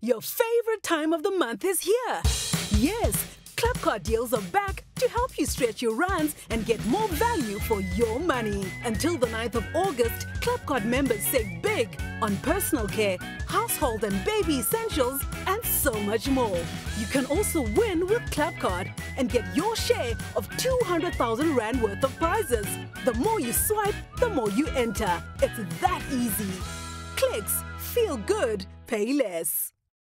Your favorite time of the month is here. Yes, Clubcard deals are back to help you stretch your runs and get more value for your money. Until the 9th of August, Clubcard members save big on personal care, household and baby essentials, and so much more. You can also win with Clubcard and get your share of 200,000 Rand worth of prizes. The more you swipe, the more you enter. It's that easy. Clicks, feel good, pay less.